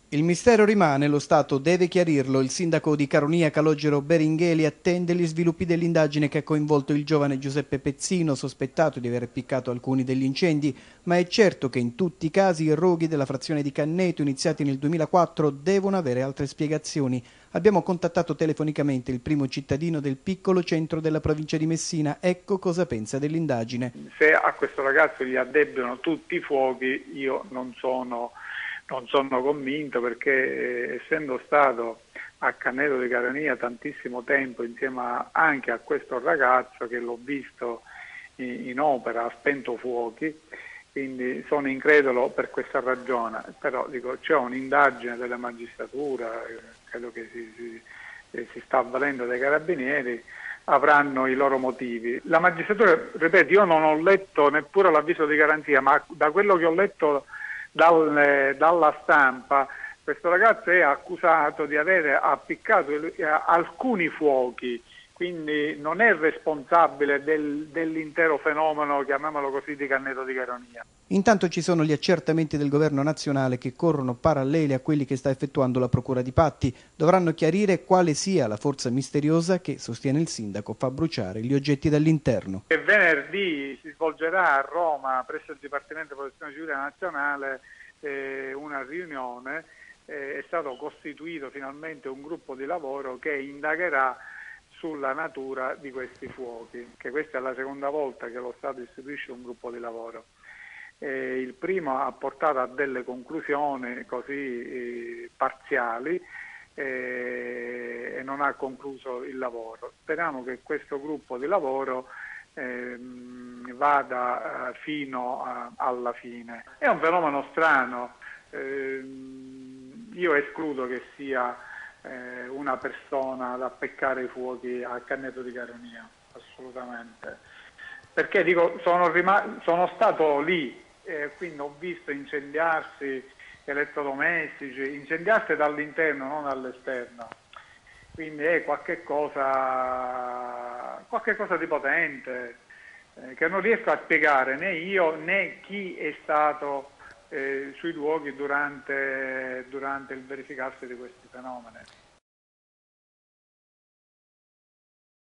Il mistero rimane, lo Stato deve chiarirlo. Il sindaco di Caronia Calogero Beringheli attende gli sviluppi dell'indagine che ha coinvolto il giovane Giuseppe Pezzino, sospettato di aver appiccato alcuni degli incendi, ma è certo che in tutti i casi i roghi della frazione di Canneto iniziati nel 2004 devono avere altre spiegazioni. Abbiamo contattato telefonicamente il primo cittadino del piccolo centro della provincia di Messina. Ecco cosa pensa dell'indagine. Se a questo ragazzo gli addebbiano tutti i fuochi, io non sono convinto, perché essendo stato a Canneto di Caronia tantissimo tempo insieme anche a questo ragazzo che l'ho visto in opera, ha spento fuochi, quindi sono incredulo per questa ragione. Però dico, c'è un'indagine della magistratura, credo che si sta avvalendo dai carabinieri, avranno i loro motivi. La magistratura, ripeto, io non ho letto neppure l'avviso di garanzia, ma da quello che ho letto dalla stampa, questo ragazzo è accusato di aver appiccato alcuni fuochi, quindi non è responsabile dell'intero fenomeno, chiamiamolo così, di Canneto di Caronia. Intanto ci sono gli accertamenti del governo nazionale che corrono paralleli a quelli che sta effettuando la Procura di Patti. Dovranno chiarire quale sia la forza misteriosa che, sostiene il sindaco, fa bruciare gli oggetti dall'interno. E venerdì si svolgerà a Roma, presso il Dipartimento di Protezione Civile Nazionale, una riunione. È stato costituito finalmente un gruppo di lavoro che indagherà sulla natura di questi fuochi, che questa è la seconda volta che lo Stato istituisce un gruppo di lavoro. Il primo ha portato a delle conclusioni così parziali e non ha concluso il lavoro. Speriamo che questo gruppo di lavoro vada fino alla fine. È un fenomeno strano, io escludo che sia una persona ad appiccare i fuochi a Canneto di Caronia, assolutamente, perché dico, sono stato lì, quindi ho visto incendiarsi elettrodomestici, incendiarsi dall'interno, non dall'esterno, quindi è qualche cosa di potente, che non riesco a spiegare né io né chi è stato sui luoghi durante il verificarsi di questi fenomeni.